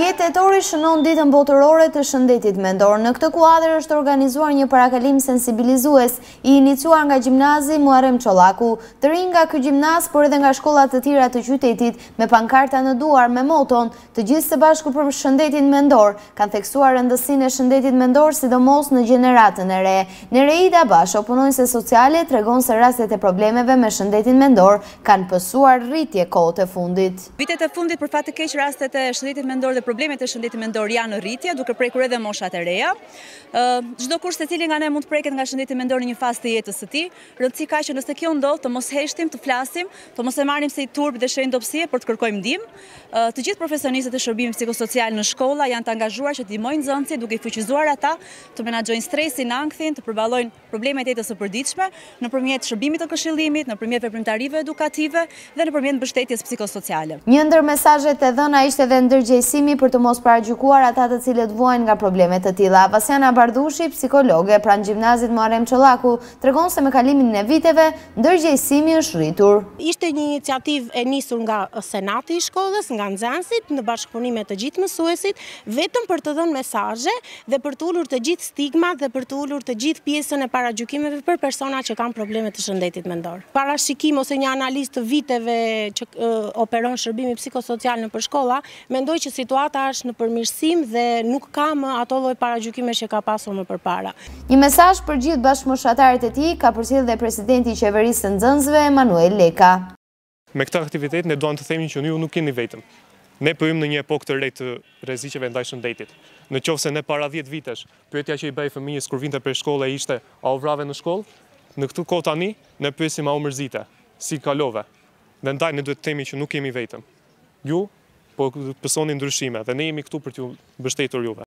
10 tetori shënon ditën botërore të shëndetit mendor. Në këtë kuadër është organizuar një parakalim sensibilizues i iniciuar nga gjimnazi Muharrem Çollaku. Të rinj nga ky gjimnaz, por edhe nga shkollat të tjera të qytetit, me pankarta në duar me moton "Të gjithë së bashku për shëndetin mendor", kanë theksuar rëndësinë e shëndetit mendor, sidomos në gjeneratën e re. Nereida Bash, opunonjëse sociale, tregon se rastet e problemeve me shëndetin mendor kanë pësuar rritje kohët e fundit. Vitet e fundit, për fat të keq, rastet e shëndetit mendor dhe problemet e shëndetit mendor janë në rritje, duke prekur edhe moshat e reja. Çdo kush secili nga ne mund të preket nga shëndeti mendor në një fazë të jetës së tij. Rëndësi ka që nëse kjo ndodh, të mos heshtim, të flasim, të mos e marrim se i turp dhe shenjë dobësie, por të kërkojmë ndihmë. Të gjithë profesionistët e shërbimit psikosocial në shkolla janë të angazhuar që të ndihmojnë nxënësit, duke i fuqizuar ata të menaxhojnë stresin, ankthin, të përballojnë problemet e jetës së përditshme nëpërmjet shërbimit të këshillimit, nëpërmjet veprimtarive edukative dhe nëpërmjet mbështetjes psikosociale. Një ndër mesazhet e dhëna ishte edhe ndërgjegjësimi për të mos paragjykuar ata të cilët vuajnë nga probleme të tilla. Vasiana Bardushi, psikologe pranë gjimnazit Muharrem Çollaku, tregon se me kalimin e viteve ndërgjegjësimi është rritur. Ishte një iniciativë e nisur nga senati i shkollës, nga nxënësit, në bashkëpunim me të gjithë mësuesit, vetëm për të dhënë mesazhe dhe për të ulur të gjithë stigmat dhe për të ulur të gjithë pjesën e paragjykimeve për persona që kanë probleme të shëndetit mendor. Parashikim ose një analizë të viteve që operon shërbimi psikosocial në shkolla, mendoj që situata është në përmirësim dhe nuk ka më ato lloj paragjykime që ka pasur më përpara. Një mesazh për gjithë bashkëmoshtatarët e tij ka përcjellë dhe presidenti i qeverisë së nxënësve Emanuel Leka. Me këtë aktivitet ne duam të themi që ju nuk jeni vetëm. Ne po jemi në një epokë të re të rreziqeve ndaj shëndetit. Nëse ne para 10 vitesh, pyetja që i bëj fëmijës kur vinte për shkollë ishte "A u vrave në shkollë?", në këtë kohë tani ne pyesim "A u mërzite? Si kalove?". Dhe ndaj ne duhet të themi që nuk jemi vetëm. Ju po pësoni ndryshime dhe ne jemi këtu për t'ju mbështetur juve.